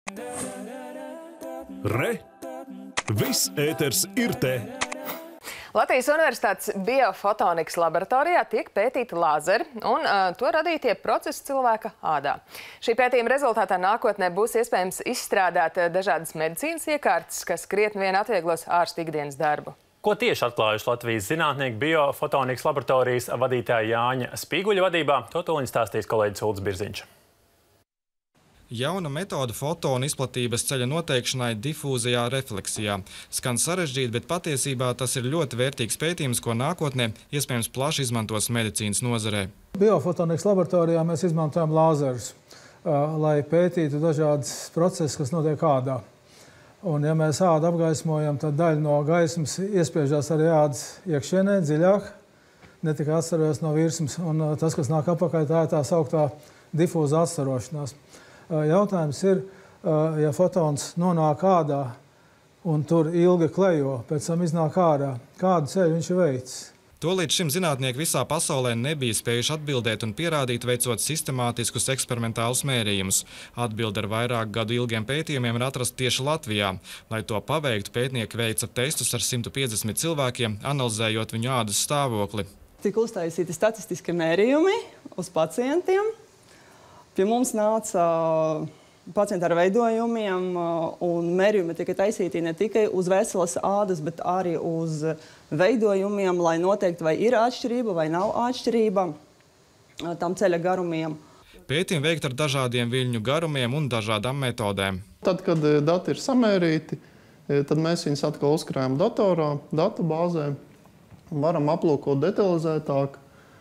Re! Viss ēters ir te! Latvijas Universitātes biofotonikas laboratorijā tiek pētīti lāzeri un to radītie procesi cilvēka ādā. Šī pētījuma rezultātā nākotnē būs iespējams izstrādāt dažādas medicīnas iekārtas, kas krietni vien atvieglos ārstu ikdienas darbu. Ko tieši atklājuši Latvijas zinātnieki biofotonikas laboratorijas vadītāja Jāņa Spīguļa vadībā, to tūlīt stāstīs kolēģis Ulds Birziņš. Jauna metode fotonu izplatības ceļa noteikšanai difūzijā refleksijā. Skan sarežģīti, bet patiesībā tas ir ļoti vērtīgs pētījums, ko nākotnē iespējams plaši izmantos medicīnas nozarē. Biofotonikas laboratorijā mēs izmantojam lāzerus, lai pētītu dažādas procesus, kas notiek ādā. Un, ja mēs ādu apgaismojam, tad daļa no gaismas iespiežās arī ādas iekšienē, dziļāk, ne tikai atstarojas no virsmas. Un tas, kas nāk apakaļ, tā ir tā sauktā difūza atstarošanās. Jautājums ir, ja fotons nonāk ādā un tur ilgi klejo, pēc tam iznāk ārā, kādu ceļu viņš ir veicis? To līdz šim zinātnieki visā pasaulē nebija spējuši atbildēt un pierādīt, veicot sistemātiskus eksperimentālus mērījumus. Atbilde ar vairāku gadu ilgiem pētījumiem ir atrasta tieši Latvijā. Lai to paveiktu, pētnieki veica testus ar 150 cilvēkiem, analizējot viņu ādas stāvokli. Tika uztaisīti statistiski mērījumi uz pacientiem. Pie mums nāca pacienti ar veidojumiem, un mērījumi tika taisīti ne tikai uz veselas ādas, bet arī uz veidojumiem, lai noteikti, vai ir atšķirība vai nav atšķirība tam ceļa garumiem. Pētījumi veikt ar dažādiem viļņu garumiem un dažādām metodēm. Tad, kad dati ir samērīti, tad mēs viņus atkal uzkrājam datorā, datubāzē, un varam aplūkot detalizētāk.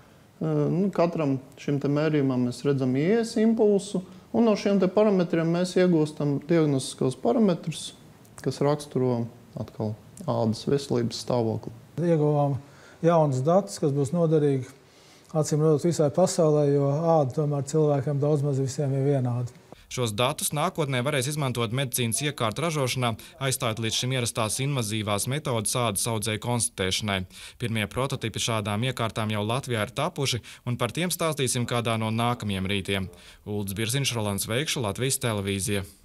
Katram šim mērījumam mēs redzam ieejas impulsu, un no šiem parametriem mēs iegūstam diagnostiskos parametrus, kas raksturo atkal ādas veselības stāvokli. Ieguvām jaunus datus, kas būs noderīgi, acīm redzot, visai pasaulē, jo āda tomēr cilvēkiem daudz maz visiem ir vienāda. Šos datus nākotnē varēs izmantot medicīnas iekārtu ražošanā, aizstājot līdz šim ierastās invazīvās metodas ādas audzēju konstatēšanai. Pirmie prototipi šādām iekārtām jau Latvijā ir tapuši, un par tiem stāstīsim kādā no nākamajiem rītiem. Ulds Birziņš, Rolands Veikša, Latvijas televīzija.